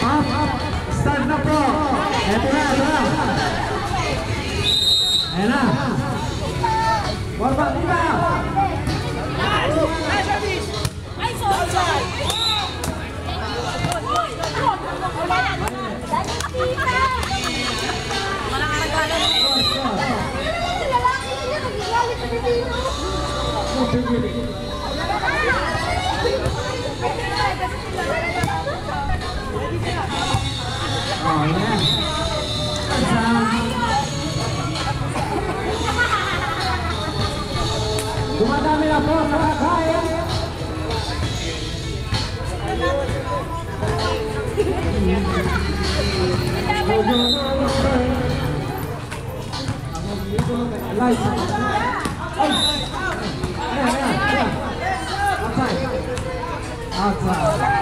Start na po. Ito na, ito na. Ayan na. Warba, diba? Oh, yeah. Dumadami na po sa kakain. Outside.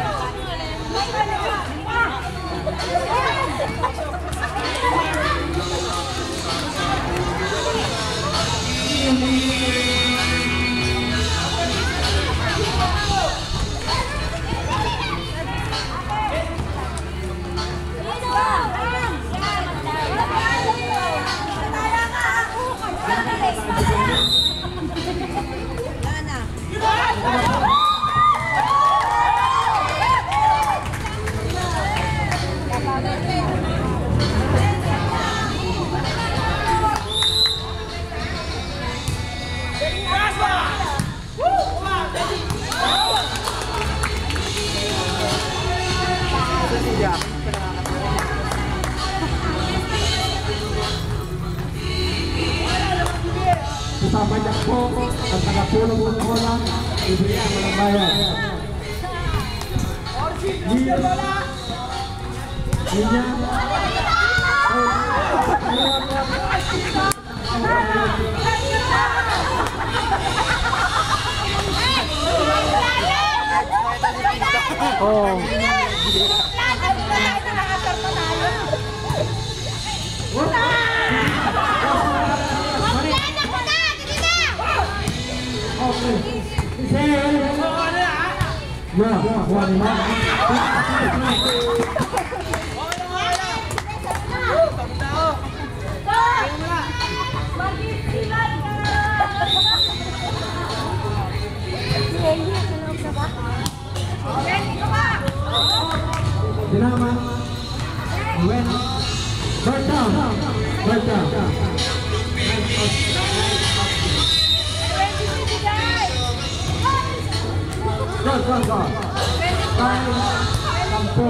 Kasama niya po ang tagapulong ng bola, Ibrian Malabayan. Linya. Oh. Dinama. When Bertram. Go. Sampo.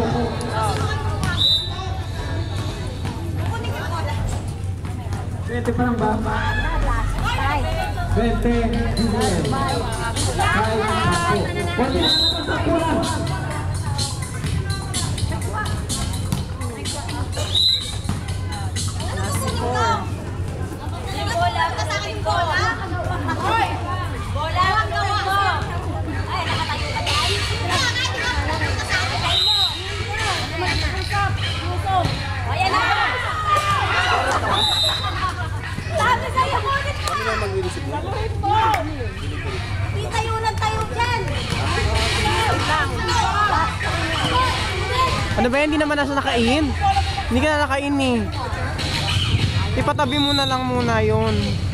20 pa lang ba? 20. Ano ba yan? Hindi naman nasa nakain. Hindi ka na nakain eh. Ipatabi mo na lang muna yun.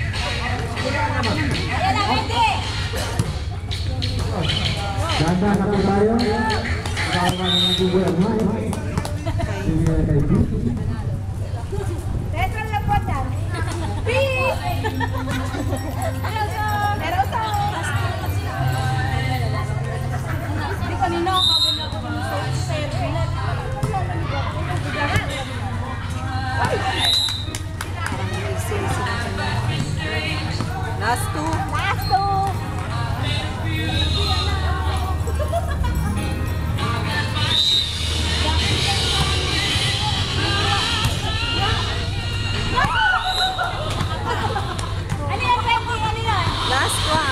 Ganda na po tayo. Kasama na ng Google at Mike. Tetral na po dyan. Peace! Pero sa... Hindi kanina kami na Last two. Ano yan? Last one.